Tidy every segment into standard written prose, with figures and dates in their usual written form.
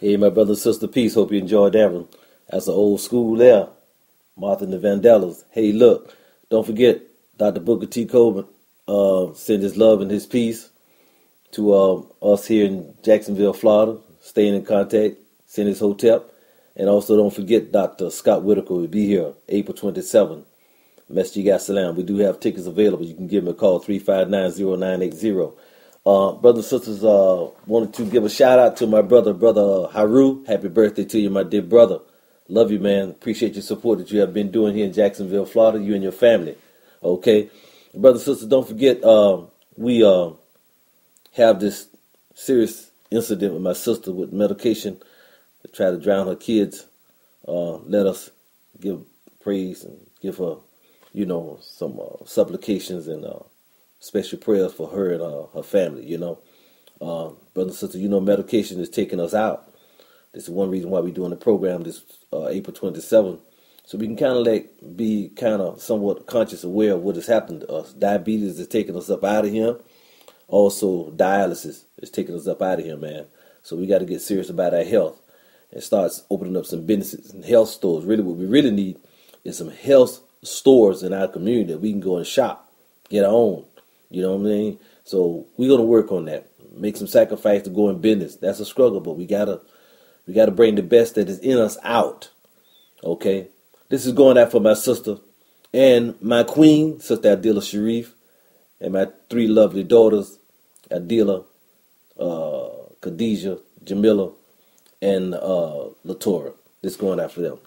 Hey, my brother and sister, peace. Hope you enjoyed that one. That's an old school there. Martha and the Vandellas. Hey, look, don't forget, Dr. Booker T. Coleman send his love and his peace to us here in Jacksonville, Florida. Staying in contact, send his hotep. And also don't forget Dr. Scott Whitaker will be here April 27th. Mesjid Salam. We do have tickets available. You can give me a call, 359-0980. Brothers and sisters, wanted to give a shout out to my brother Haru. Happy birthday to you, my dear brother. Love you, man. Appreciate your support that you have been doing here in Jacksonville, Florida, you and your family. Okay. Brothers and sisters, don't forget, we have this serious incident with my sister with medication to try to drown her kids. Let us give praise and give her, some supplications and special prayers for her and her family, Brothers and sisters, medication is taking us out. This is one reason why we're doing the program this April 27th. So we can be somewhat conscious, aware of what has happened to us. Diabetes is taking us up out of here. Also, dialysis is taking us up out of here, man. So we got to get serious about our health and start opening up some businesses and health stores. Really, what we really need is some health stores in our community that we can go and shop, get our own. You know what I mean? So we're going to work on that. Make some sacrifice to go in business. That's a struggle, but we gotta bring the best that is in us out. Okay? This is going out for my sister and my queen, Sister Adila Sharif, and my three lovely daughters, Adila, Khadijah, Jamila, and Latora. This is going out for them.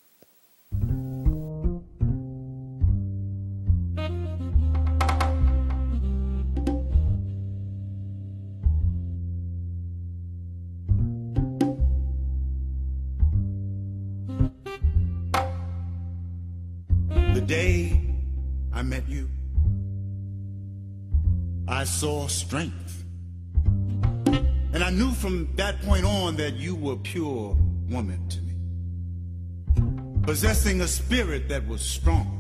The day I met you, I saw strength. And I knew from that point on that you were pure woman to me, possessing a spirit that was strong.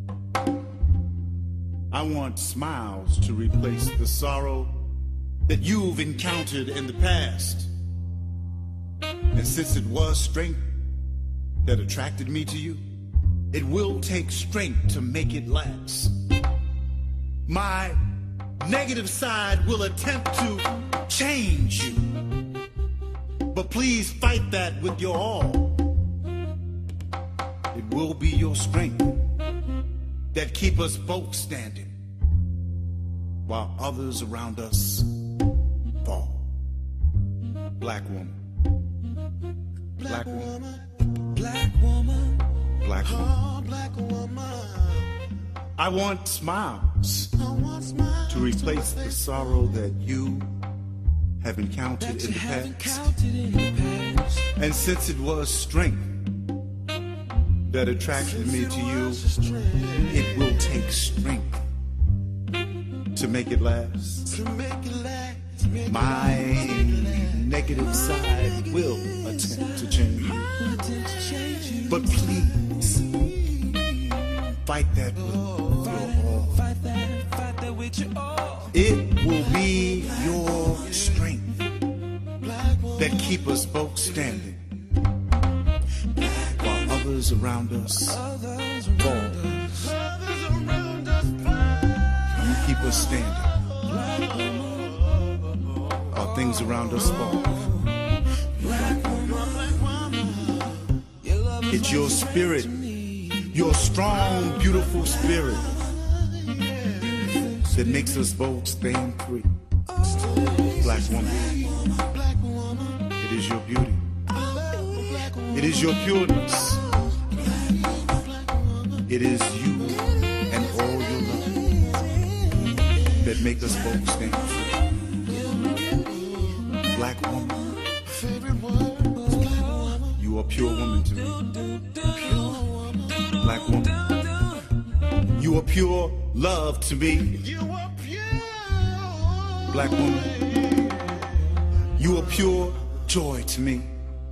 I want smiles to replace the sorrow that you've encountered in the past. And since it was strength that attracted me to you, it will take strength to make it last. My negative side will attempt to change you, but please fight that with your all. It will be your strength that keep us both standing while others around us fall. Black woman, black woman, black woman, black woman. Oh, black woman. I want smiles to replace the sorrow that you have encountered in the past. And since it was strength that attracted me to you, it will take strength to make it last. My negative side will attempt to change you, but please fight that with your all. It will be your strength that keep us both standing while others around us fall. You keep us standing while things around us fall. It's your spirit, your strong, beautiful spirit that makes us both stand free. Black woman, it is your beauty. It is your pureness. It is you and all your love that make us both stand free. Black woman, you are pure woman to me. Black woman, you are pure love to me. Black woman, you are pure joy to me.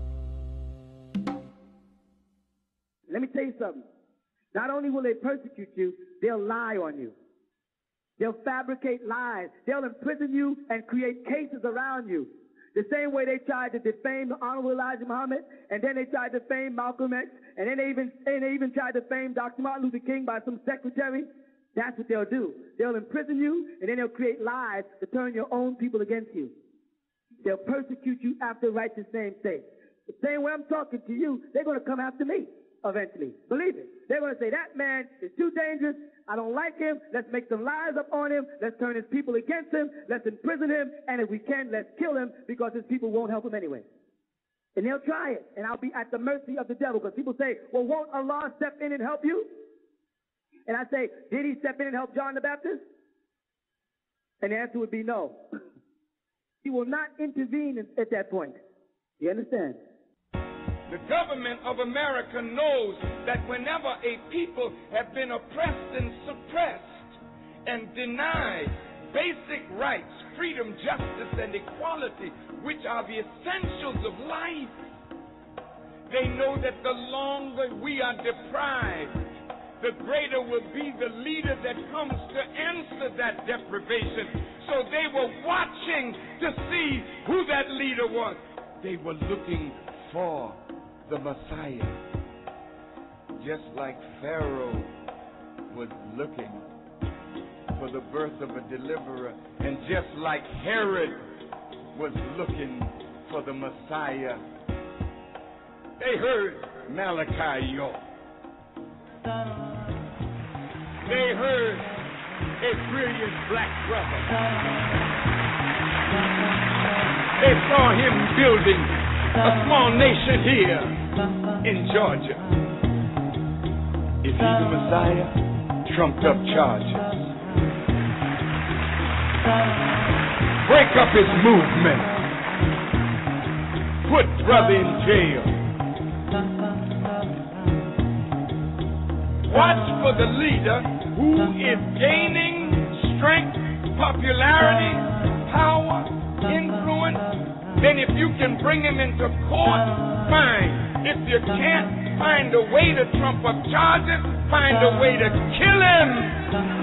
Let me tell you something. Not only will they persecute you, they'll lie on you. They'll fabricate lies. They'll imprison you and create cases around you. The same way they tried to defame the Honorable Elijah Muhammad, and then they tried to defame Malcolm X, and then they even tried to defame Dr. Martin Luther King by some secretary. That's what they'll do. They'll imprison you, and then they'll create lies to turn your own people against you. They'll persecute you after righteous name's sake. The same way I'm talking to you, they're going to come after me eventually. Believe it. They're going to say, that man is too dangerous. I don't like him. Let's make some lies up on him. Let's turn his people against him. Let's imprison him. And if we can, let's kill him because his people won't help him anyway. And they'll try it. And I'll be at the mercy of the devil because people say, well, won't Allah step in and help you? And I say, did he step in and help John the Baptist? And the answer would be no. He will not intervene at that point. You understand? The government of America knows that whenever a people have been oppressed and suppressed and denied basic rights, freedom, justice, and equality, which are the essentials of life, they know that the longer we are deprived, the greater will be the leader that comes to answer that deprivation. So they were watching to see who that leader was. They were looking for the Messiah, just like Pharaoh was looking for the birth of a deliverer, and just like Herod was looking for the Messiah. They heard Malachi York. They heard a brilliant black brother. They saw him building a small nation here in Georgia. Is he the Messiah? Trumped up charges. Break up his movement. Put brother in jail. Watch for the leader who is gaining strength, popularity, power, influence. Then if you can bring him into court, fine. If you can't, find a way to trump up charges, find a way to kill him.